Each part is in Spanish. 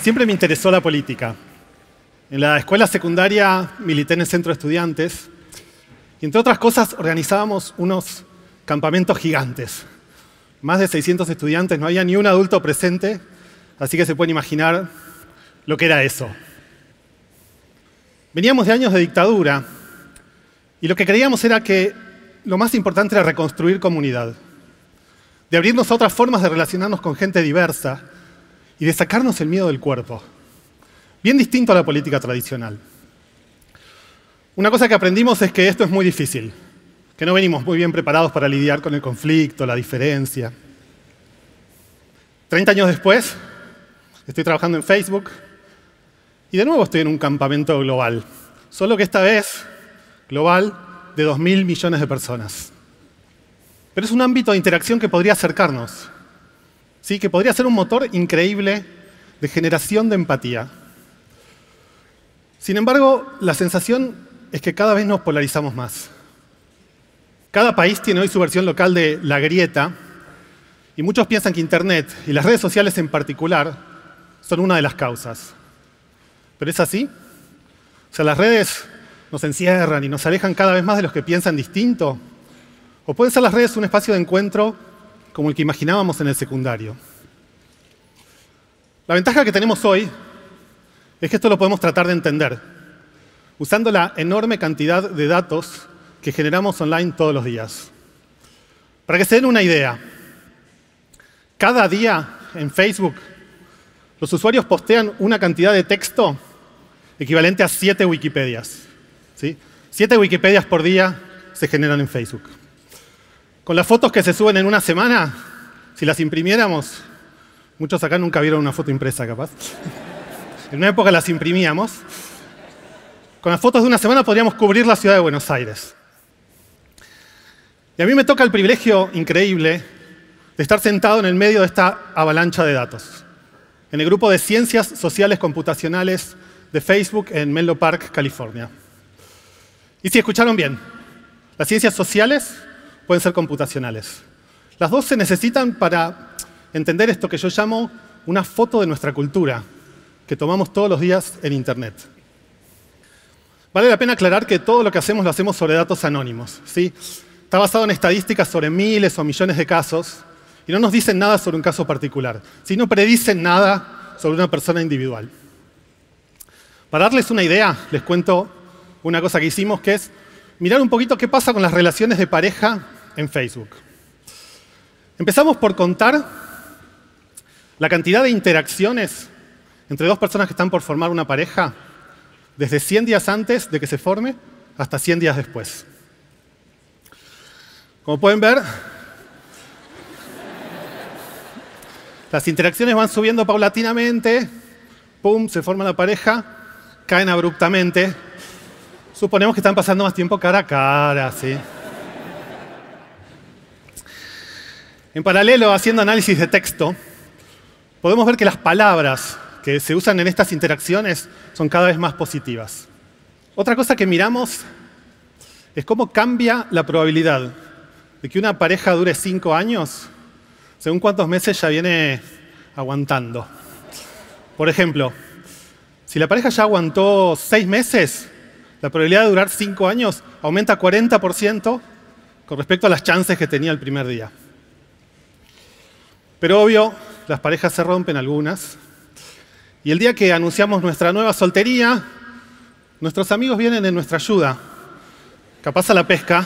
Siempre me interesó la política. En la escuela secundaria milité en el centro de estudiantes y, entre otras cosas, organizábamos unos campamentos gigantes. Más de 600 estudiantes, no había ni un adulto presente, así que se pueden imaginar lo que era eso. Veníamos de años de dictadura y lo que creíamos era que lo más importante era reconstruir comunidad, de abrirnos a otras formas de relacionarnos con gente diversa y de sacarnos el miedo del cuerpo. Bien distinto a la política tradicional. Una cosa que aprendimos es que esto es muy difícil, que no venimos muy bien preparados para lidiar con el conflicto, la diferencia. 30 años después, estoy trabajando en Facebook y de nuevo estoy en un campamento global, solo que esta vez global de 2.000 millones de personas. Pero es un ámbito de interacción que podría acercarnos, ¿sí? Que podría ser un motor increíble de generación de empatía. Sin embargo, la sensación es que cada vez nos polarizamos más. Cada país tiene hoy su versión local de la grieta y muchos piensan que Internet y las redes sociales en particular son una de las causas. ¿Pero es así? O sea, las redes nos encierran y nos alejan cada vez más de los que piensan distinto. ¿O pueden ser las redes un espacio de encuentro como el que imaginábamos en el secundario? La ventaja que tenemos hoy es que esto lo podemos tratar de entender, usando la enorme cantidad de datos que generamos online todos los días. Para que se den una idea, cada día en Facebook los usuarios postean una cantidad de texto equivalente a 7 Wikipedias. ¿Sí? 7 Wikipedias por día se generan en Facebook. Con las fotos que se suben en una semana, si las imprimiéramos, muchos acá nunca vieron una foto impresa, capaz. En una época las imprimíamos. Con las fotos de una semana podríamos cubrir la ciudad de Buenos Aires. Y a mí me toca el privilegio increíble de estar sentado en el medio de esta avalancha de datos, en el grupo de Ciencias Sociales Computacionales de Facebook en Menlo Park, California. Y si escucharon bien, las ciencias sociales pueden ser computacionales. Las dos se necesitan para entender esto que yo llamo una foto de nuestra cultura, que tomamos todos los días en Internet. Vale la pena aclarar que todo lo que hacemos lo hacemos sobre datos anónimos, ¿sí? Está basado en estadísticas sobre miles o millones de casos y no nos dicen nada sobre un caso particular, ¿sí? No predicen nada sobre una persona individual. Para darles una idea, les cuento una cosa que hicimos, que es mirar un poquito qué pasa con las relaciones de pareja en Facebook. Empezamos por contar la cantidad de interacciones entre dos personas que están por formar una pareja desde 100 días antes de que se forme hasta 100 días después. Como pueden ver, las interacciones van subiendo paulatinamente, pum, se forma la pareja, caen abruptamente. Suponemos que están pasando más tiempo cara a cara, ¿sí? En paralelo, haciendo análisis de texto, podemos ver que las palabras que se usan en estas interacciones son cada vez más positivas. Otra cosa que miramos es cómo cambia la probabilidad de que una pareja dure 5 años según cuántos meses ya viene aguantando. Por ejemplo, si la pareja ya aguantó 6 meses, la probabilidad de durar 5 años aumenta 40% con respecto a las chances que tenía el primer día. Pero obvio, las parejas se rompen algunas. Y el día que anunciamos nuestra nueva soltería, nuestros amigos vienen en nuestra ayuda. Capaz a la pesca.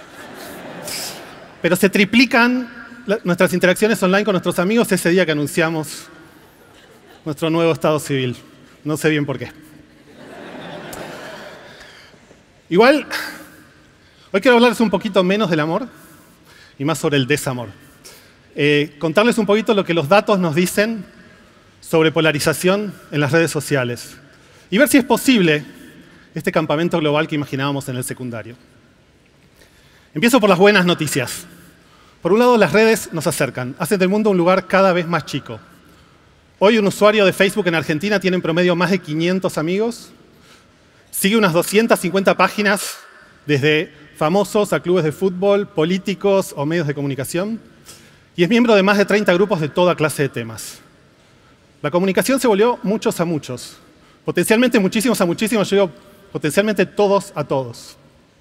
Pero se triplican nuestras interacciones online con nuestros amigos ese día que anunciamos nuestro nuevo estado civil. No sé bien por qué. Igual, hoy quiero hablarles un poquito menos del amor y más sobre el desamor. Contarles un poquito lo que los datos nos dicen sobre polarización en las redes sociales y ver si es posible este campamento global que imaginábamos en el secundario. Empiezo por las buenas noticias. Por un lado, las redes nos acercan, hacen del mundo un lugar cada vez más chico. Hoy un usuario de Facebook en Argentina tiene en promedio más de 500 amigos, sigue unas 250 páginas, desde famosos a clubes de fútbol, políticos o medios de comunicación, y es miembro de más de 30 grupos de toda clase de temas. La comunicación se volvió muchos a muchos. Potencialmente muchísimos a muchísimos, yo digo potencialmente todos a todos.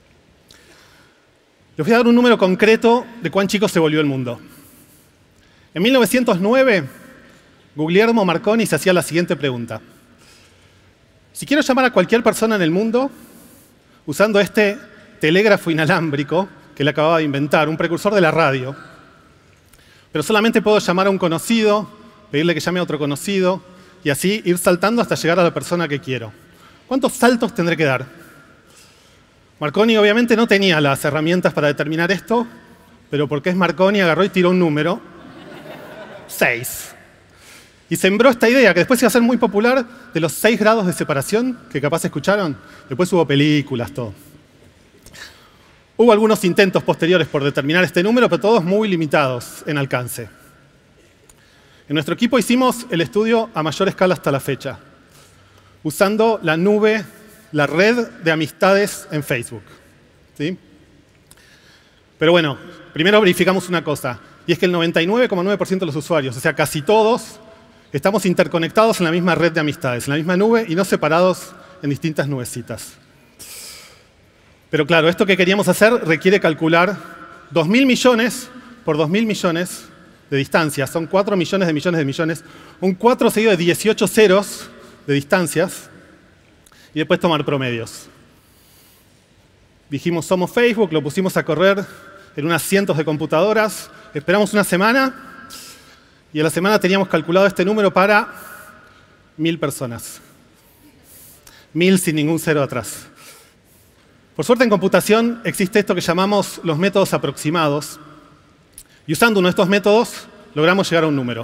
Les voy a dar un número concreto de cuán chico se volvió el mundo. En 1909, Guglielmo Marconi se hacía la siguiente pregunta. Si quiero llamar a cualquier persona en el mundo, usando este telégrafo inalámbrico que él acababa de inventar, un precursor de la radio, pero solamente puedo llamar a un conocido, pedirle que llame a otro conocido, y así ir saltando hasta llegar a la persona que quiero. ¿Cuántos saltos tendré que dar? Marconi obviamente no tenía las herramientas para determinar esto, pero porque es Marconi agarró y tiró un número, 6. Y sembró esta idea, que después iba a ser muy popular, de los 6 grados de separación, que capaz escucharon. Después hubo películas, todo. Hubo algunos intentos posteriores por determinar este número, pero todos muy limitados en alcance. En nuestro equipo hicimos el estudio a mayor escala hasta la fecha, usando la nube, la red de amistades en Facebook. ¿Sí? Pero bueno, primero verificamos una cosa, y es que el 99,9% de los usuarios, o sea, casi todos, estamos interconectados en la misma red de amistades, en la misma nube y no separados en distintas nubecitas. Pero claro, esto que queríamos hacer requiere calcular 2.000 millones por 2.000 millones de distancias. Son 4 millones de millones de millones. Un 4 seguido de 18 ceros de distancias. Y después tomar promedios. Dijimos, somos Facebook, lo pusimos a correr en unas cientos de computadoras. Esperamos una semana. Y a la semana teníamos calculado este número para 1.000 personas. 1.000 sin ningún cero atrás. Por suerte en computación existe esto que llamamos los métodos aproximados. Y usando uno de estos métodos logramos llegar a un número.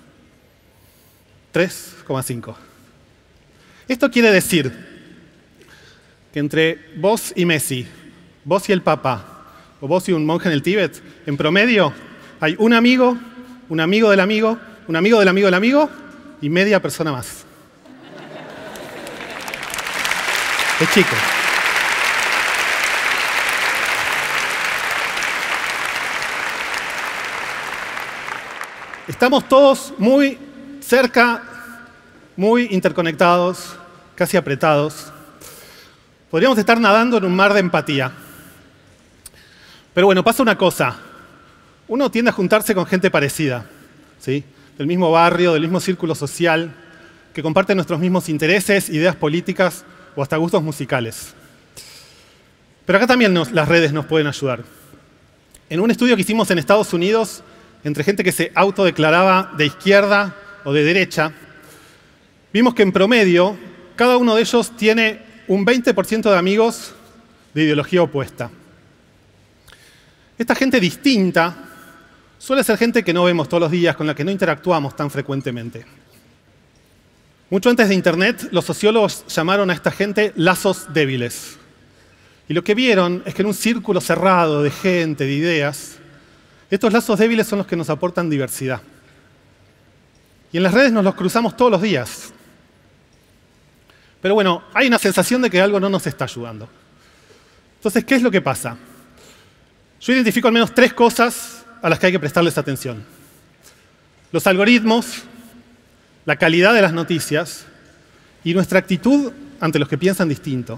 3,5. Esto quiere decir que entre vos y Messi, vos y el Papa, o vos y un monje en el Tíbet, en promedio hay un amigo del amigo, un amigo del amigo del amigo y media persona más. Es chico. Estamos todos muy cerca, muy interconectados, casi apretados. Podríamos estar nadando en un mar de empatía. Pero bueno, pasa una cosa. Uno tiende a juntarse con gente parecida, ¿sí? Del mismo barrio, del mismo círculo social, que comparte nuestros mismos intereses, ideas políticas o hasta gustos musicales. Pero acá también las redes nos pueden ayudar. En un estudio que hicimos en Estados Unidos, entre gente que se autodeclaraba de izquierda o de derecha, vimos que en promedio cada uno de ellos tiene un 20% de amigos de ideología opuesta. Esta gente distinta suele ser gente que no vemos todos los días, con la que no interactuamos tan frecuentemente. Mucho antes de Internet, los sociólogos llamaron a esta gente lazos débiles. Y lo que vieron es que en un círculo cerrado de gente, de ideas, estos lazos débiles son los que nos aportan diversidad. Y en las redes nos los cruzamos todos los días. Pero bueno, hay una sensación de que algo no nos está ayudando. Entonces, ¿qué es lo que pasa? Yo identifico al menos 3 cosas a las que hay que prestarles atención. Los algoritmos, la calidad de las noticias y nuestra actitud ante los que piensan distinto.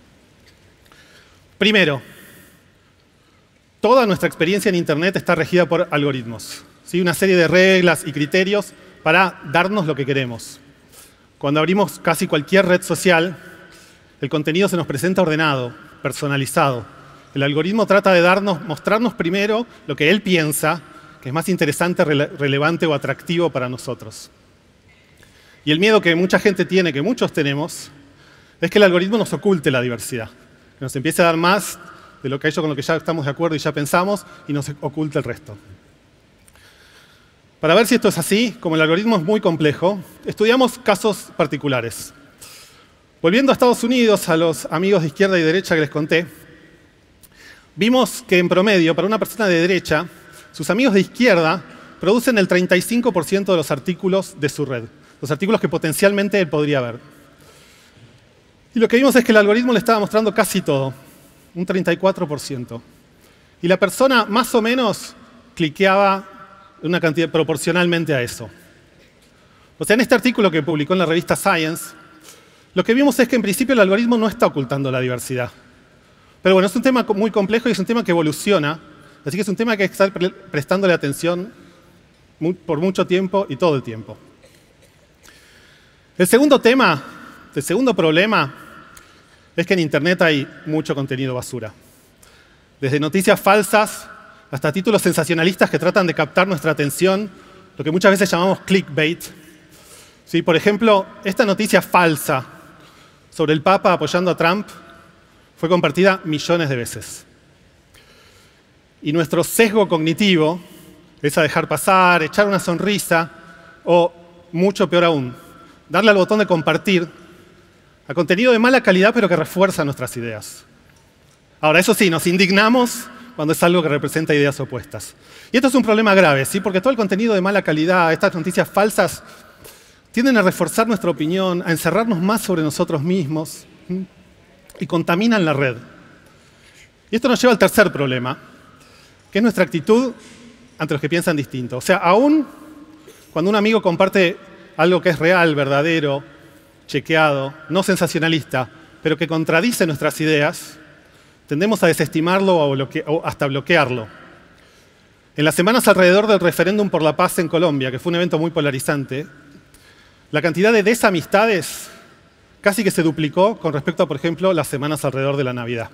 Primero, toda nuestra experiencia en Internet está regida por algoritmos. ¿Sí? Una serie de reglas y criterios para darnos lo que queremos. Cuando abrimos casi cualquier red social, el contenido se nos presenta ordenado, personalizado. El algoritmo trata de mostrarnos primero lo que él piensa, que es más interesante, relevante o atractivo para nosotros. Y el miedo que mucha gente tiene, que muchos tenemos, es que el algoritmo nos oculte la diversidad. Que nos empiece a dar más de lo que con lo que ya estamos de acuerdo y ya pensamos, y nos oculta el resto. Para ver si esto es así, como el algoritmo es muy complejo, estudiamos casos particulares. Volviendo a Estados Unidos, a los amigos de izquierda y derecha que les conté, vimos que en promedio, para una persona de derecha, sus amigos de izquierda producen el 35% de los artículos de su red, los artículos que potencialmente él podría ver. Y lo que vimos es que el algoritmo le estaba mostrando casi todo, un 34%. Y la persona más o menos cliqueaba una cantidad proporcionalmente a eso. O sea, en este artículo que publicó en la revista Science, lo que vimos es que en principio el algoritmo no está ocultando la diversidad. Pero bueno, es un tema muy complejo y es un tema que evoluciona, así que es un tema que hay que estar prestándole atención por mucho tiempo y todo el tiempo. El segundo problema es que en Internet hay mucho contenido basura. Desde noticias falsas hasta títulos sensacionalistas que tratan de captar nuestra atención, lo que muchas veces llamamos clickbait. ¿Sí? Por ejemplo, esta noticia falsa sobre el Papa apoyando a Trump fue compartida millones de veces. Y nuestro sesgo cognitivo es a dejar pasar, echar una sonrisa o, mucho peor aún, darle al botón de compartir a contenido de mala calidad pero que refuerza nuestras ideas. Ahora, eso sí, nos indignamos cuando es algo que representa ideas opuestas. Y esto es un problema grave, ¿sí? Porque todo el contenido de mala calidad, estas noticias falsas, tienden a reforzar nuestra opinión, a encerrarnos más sobre nosotros mismos y contaminan la red. Y esto nos lleva al tercer problema, que es nuestra actitud ante los que piensan distinto. O sea, aún cuando un amigo comparte algo que es real, verdadero, chequeado, no sensacionalista, pero que contradice nuestras ideas, tendemos a desestimarlo o hasta bloquearlo. En las semanas alrededor del referéndum por la paz en Colombia, que fue un evento muy polarizante, la cantidad de desamistades casi que se duplicó con respecto a, por ejemplo, las semanas alrededor de la Navidad.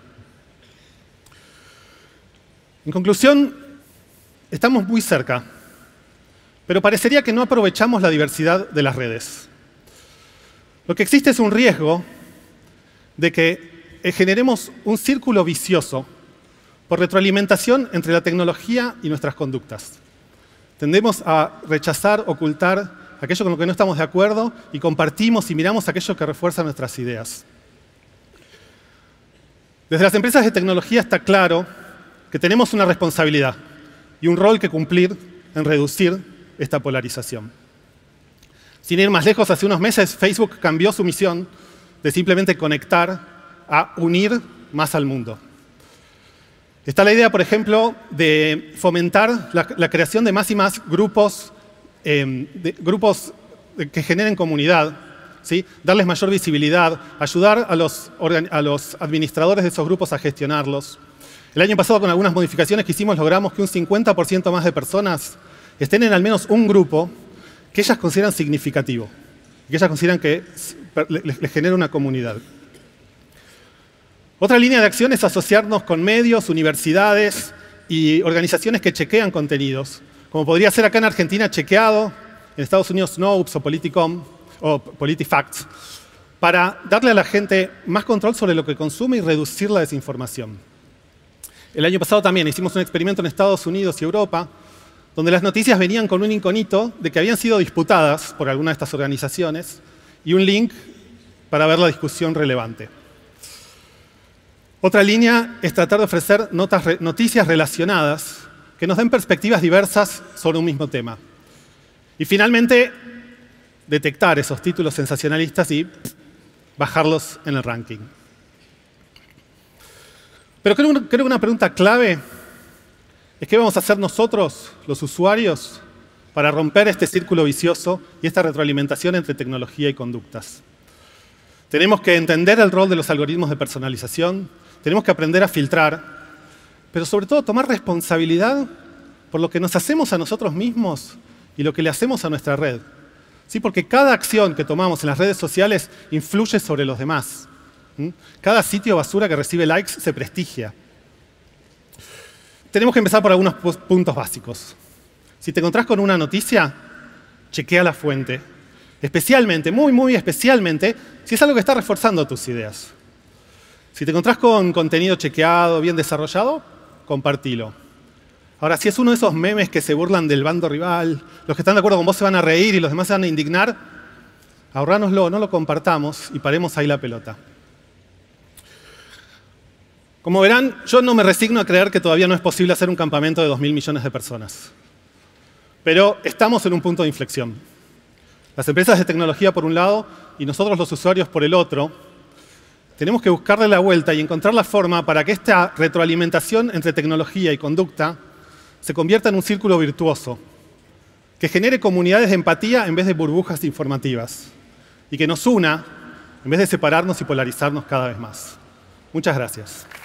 En conclusión, estamos muy cerca, pero parecería que no aprovechamos la diversidad de las redes. Lo que existe es un riesgo de que generemos un círculo vicioso por retroalimentación entre la tecnología y nuestras conductas. Tendemos a rechazar, ocultar aquello con lo que no estamos de acuerdo y compartimos y miramos aquello que refuerza nuestras ideas. Desde las empresas de tecnología está claro que tenemos una responsabilidad y un rol que cumplir en reducir esta polarización. Sin ir más lejos, hace unos meses Facebook cambió su misión de simplemente conectar a unir más al mundo. Está la idea, por ejemplo, de fomentar la creación de más y más grupos que generen comunidad, ¿sí? Darles mayor visibilidad, ayudar a los administradores de esos grupos a gestionarlos. El año pasado, con algunas modificaciones que hicimos, logramos que un 50% más de personas estén en al menos un grupo que ellas consideran significativo, que ellas consideran que les genera una comunidad. Otra línea de acción es asociarnos con medios, universidades y organizaciones que chequean contenidos, como podría ser acá en Argentina Chequeado, en Estados Unidos Snopes o Politicom o PolitiFacts, para darle a la gente más control sobre lo que consume y reducir la desinformación. El año pasado también hicimos un experimento en Estados Unidos y Europa, donde las noticias venían con un iconito de que habían sido disputadas por alguna de estas organizaciones y un link para ver la discusión relevante. Otra línea es tratar de ofrecer noticias relacionadas que nos den perspectivas diversas sobre un mismo tema. Y finalmente, detectar esos títulos sensacionalistas y bajarlos en el ranking. Pero creo que una pregunta clave es qué vamos a hacer nosotros, los usuarios, para romper este círculo vicioso y esta retroalimentación entre tecnología y conductas. Tenemos que entender el rol de los algoritmos de personalización, tenemos que aprender a filtrar, pero sobre todo tomar responsabilidad por lo que nos hacemos a nosotros mismos y lo que le hacemos a nuestra red. ¿Sí? Porque cada acción que tomamos en las redes sociales influye sobre los demás. Cada sitio basura que recibe likes se prestigia. Tenemos que empezar por algunos puntos básicos. Si te encontrás con una noticia, chequea la fuente. Especialmente, muy especialmente, si es algo que está reforzando tus ideas. Si te encontrás con contenido chequeado, bien desarrollado, compartilo. Ahora, si es uno de esos memes que se burlan del bando rival, los que están de acuerdo con vos se van a reír y los demás se van a indignar, ahorránoslo, no lo compartamos y paremos ahí la pelota. Como verán, yo no me resigno a creer que todavía no es posible hacer un campamento de 2.000 millones de personas. Pero estamos en un punto de inflexión. Las empresas de tecnología por un lado y nosotros los usuarios por el otro, tenemos que buscarle la vuelta y encontrar la forma para que esta retroalimentación entre tecnología y conducta se convierta en un círculo virtuoso, que genere comunidades de empatía en vez de burbujas informativas y que nos una en vez de separarnos y polarizarnos cada vez más. Muchas gracias.